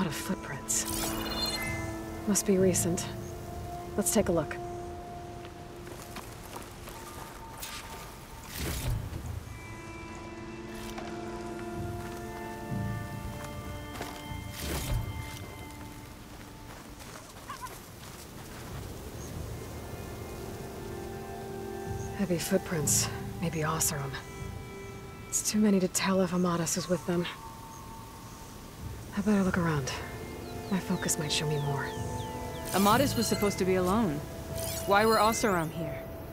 of footprints. Must be recent. Let's take a look. Heavy footprints. Maybe Oseram. It's too many to tell if Amadis is with them. I better look around. My focus might show me more. Amadis was supposed to be alone. Why were Oseram here?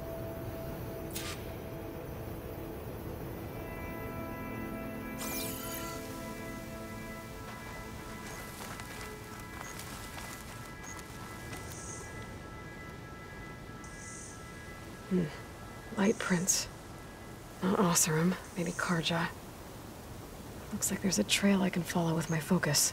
Light prints. Not Oseram, maybe Karja. Looks like there's a trail I can follow with my focus.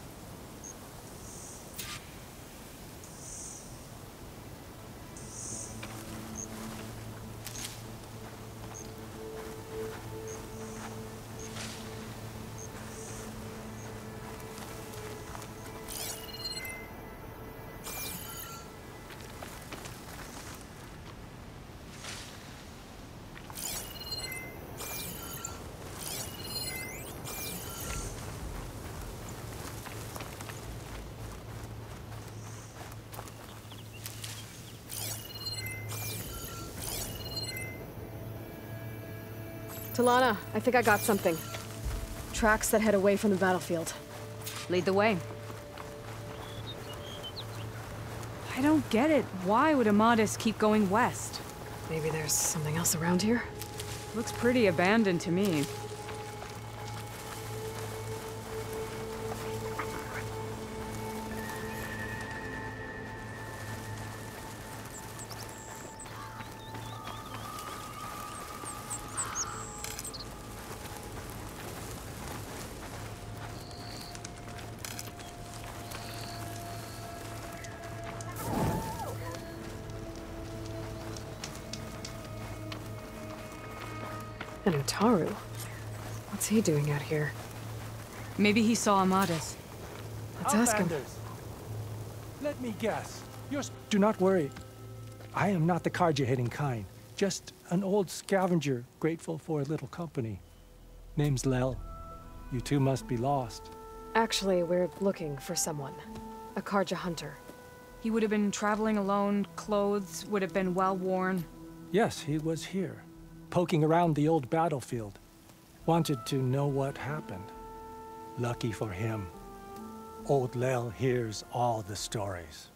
Talana, I think I got something. Tracks that head away from the battlefield. Lead the way. I don't get it. Why would Amadis keep going west? Maybe there's something else around here? Looks pretty abandoned to me. And Utaru? What's he doing out here? Maybe he saw Amadis. Let's ask him. Outlanders. Let me guess. Do not worry. I am not the Karja-hating kind. Just an old scavenger grateful for a little company. Name's Lel. You two must be lost. Actually, we're looking for someone. A Karja hunter. He would have been traveling alone, clothes would have been well worn. Yes, he was here. Poking around the old battlefield. Wanted to know what happened. Lucky for him, old Lel hears all the stories.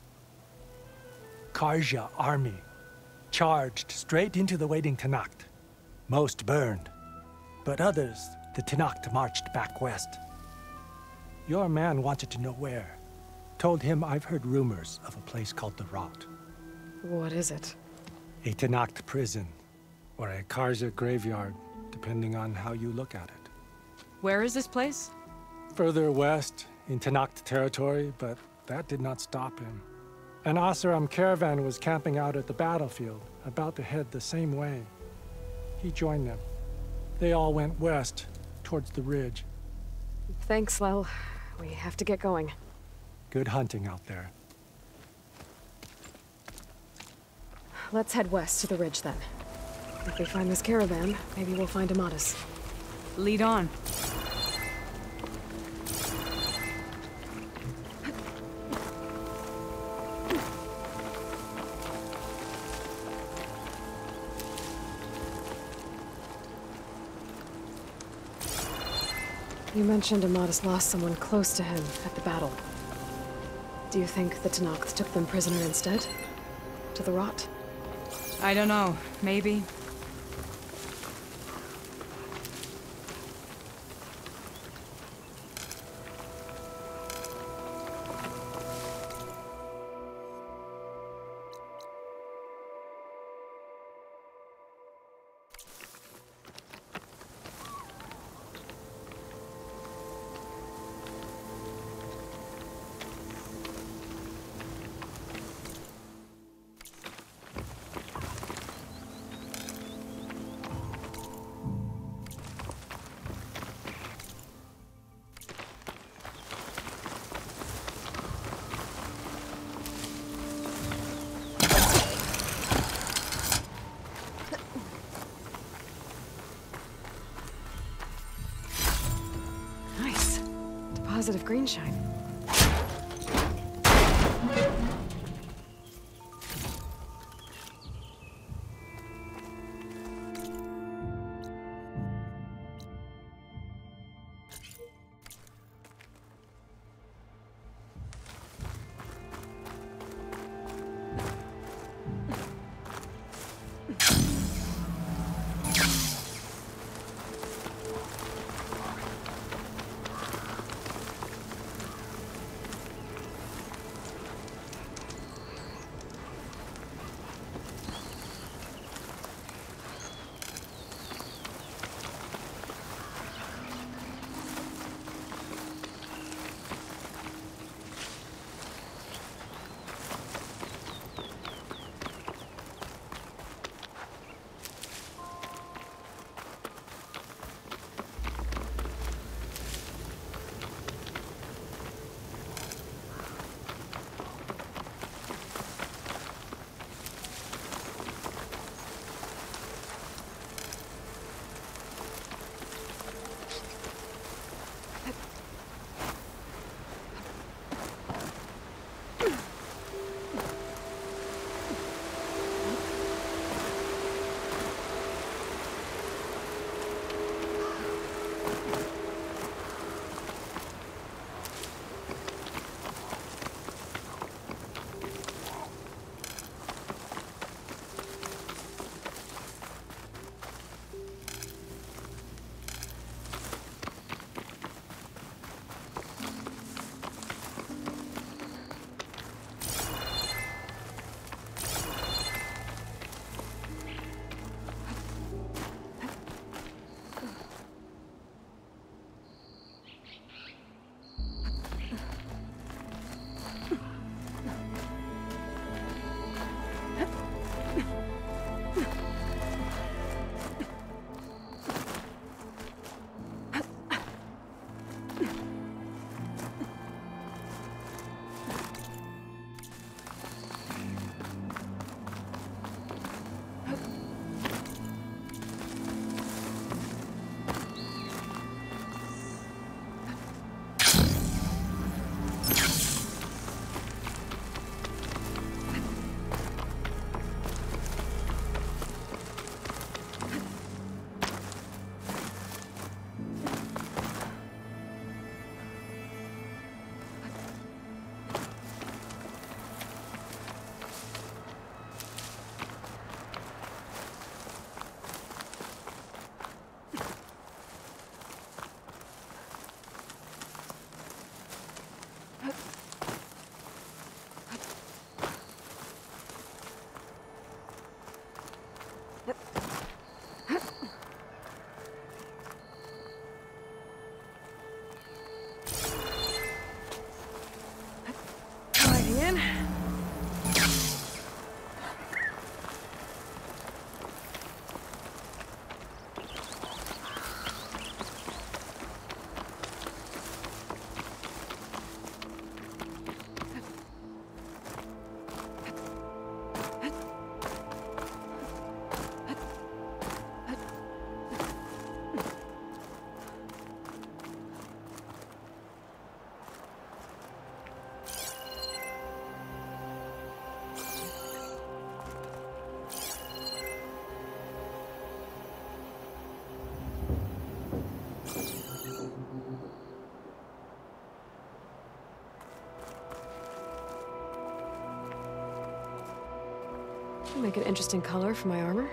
Karja army charged straight into the waiting Tenakth. Most burned, but others, the Tenakth marched back west. Your man wanted to know where. Told him I've heard rumors of a place called the Rot. What is it? A Tenakth prison. Or a Karja graveyard, depending on how you look at it. Where is this place? Further west, in Tenakth territory, but that did not stop him. An Oseram caravan was camping out at the battlefield, about to head the same way. He joined them. They all went west, towards the ridge. Thanks, Lel. We have to get going. Good hunting out there. Let's head west to the ridge, then. If we find this caravan, maybe we'll find Amadis. Lead on. You mentioned Amadis lost someone close to him at the battle. Do you think the Tenakth took them prisoner instead? To the Rot? I don't know. Maybe. positive green shine. Make an interesting color for my armor.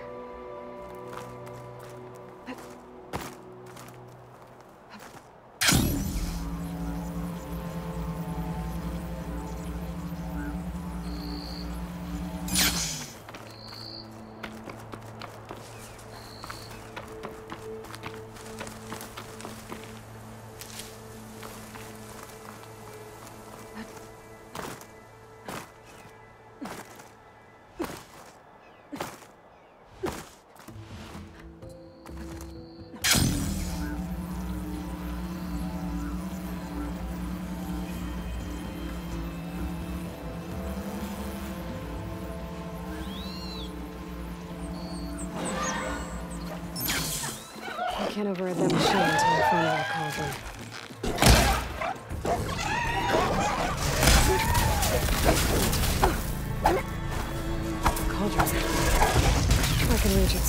I can't override that machine until I find that cauldron.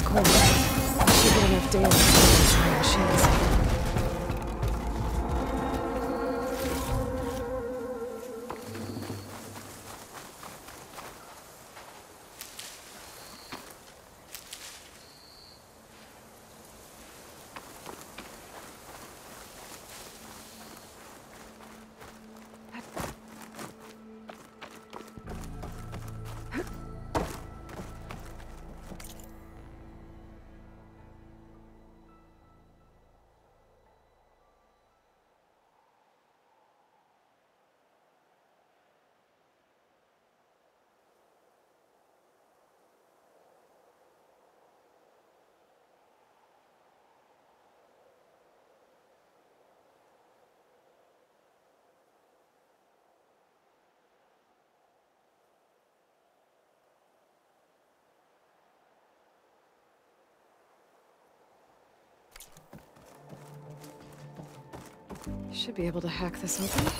Cool. Should be enough data to try machines. Should be able to hack this open.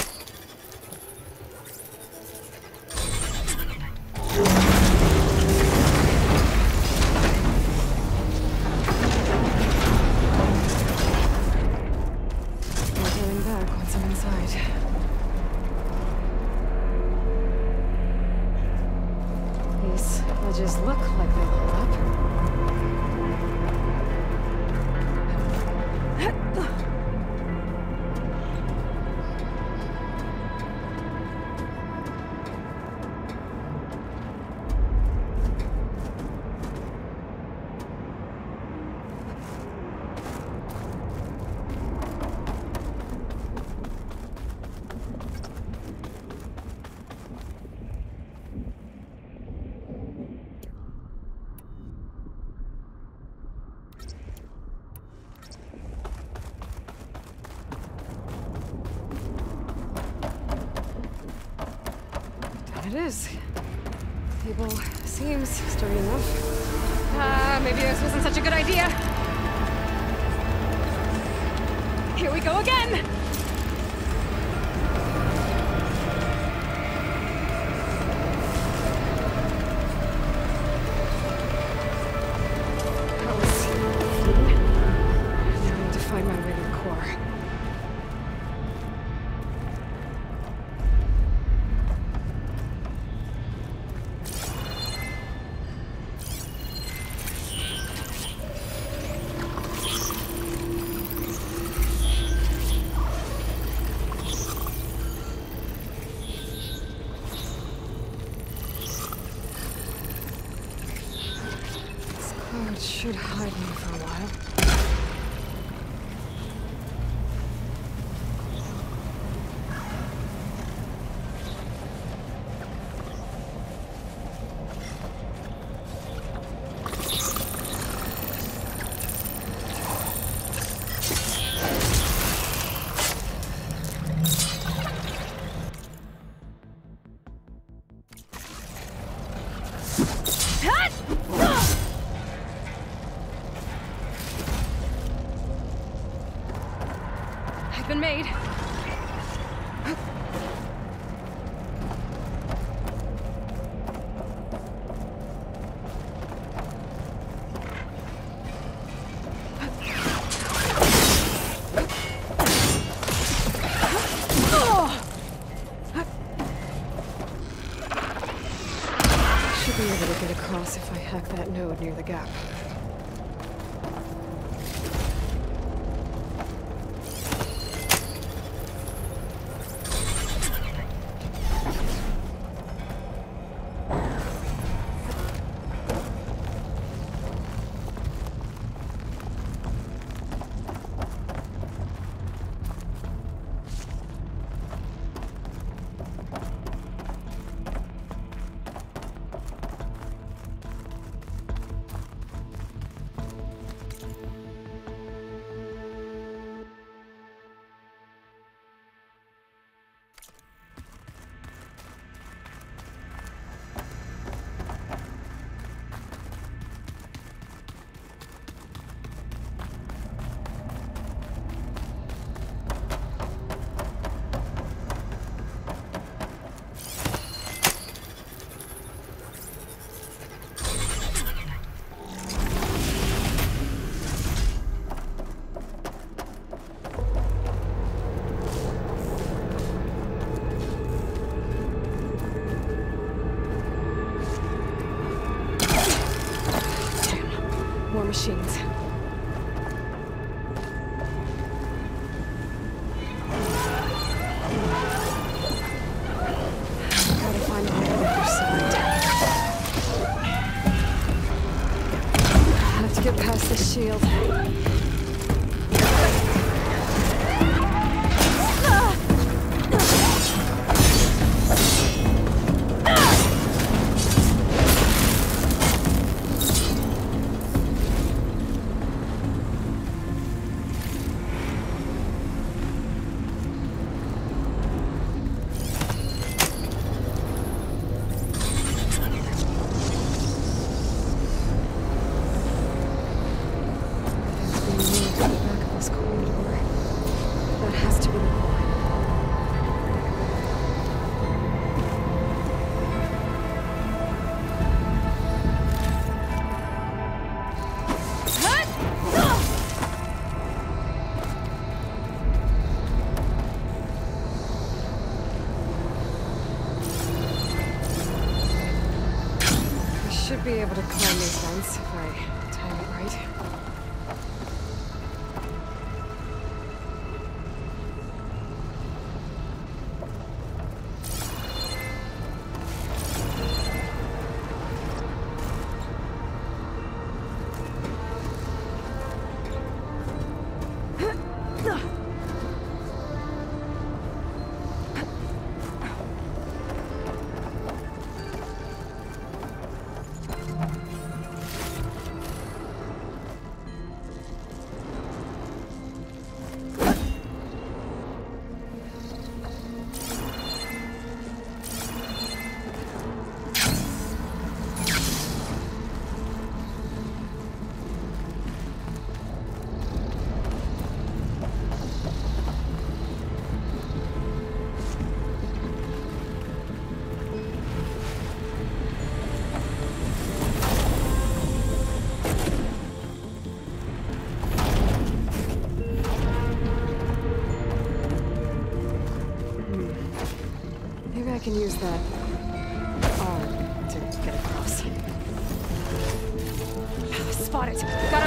No going back once I'm inside. These ledges look like they'll hold up. It is. Table seems sturdy enough. Maybe this wasn't such a good idea. Here we go again! That was fun. Now I need to find my way to the core. It should hide me for a while. Been made. Should be able to get across if I hack that node near the gap. shield. Should be able to climb these vents if I time it right. Maybe I can use that arm to get across. Spot it. Gotta